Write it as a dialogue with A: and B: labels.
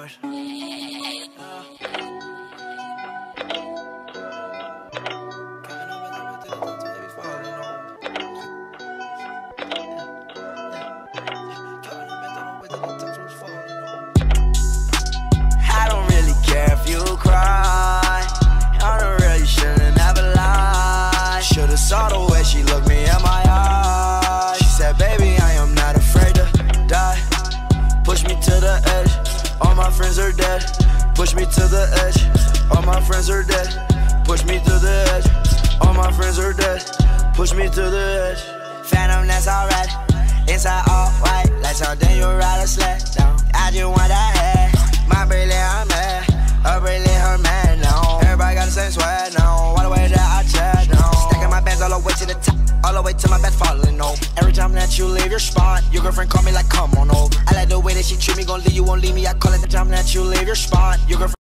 A: hard. I don't really care if you cry. I don't really shouldn't ever lie. Should've saw the way she looked me in my eyes. She said, baby, I am not afraid to die. Push me to the edge, all my friends are dead. Push me to the edge, all my friends are dead. Push me to the edge, all my friends are dead. Push me to the edge. Phantom, that's alright. Inside all white, like something you ride a sled down. I just want that head. My bracelet, I'm mad. Her bracelet, her man, no. Everybody got the same sweat, no. All the way that I chat, no. Stacking my bands all the way to the top, all the way to my bed falling, no. Every time that you leave your spot, your girlfriend call me like, come on over. I like the way that she treat me, gon' leave you, won't leave me. I call it the time that you leave your spot, your girlfriend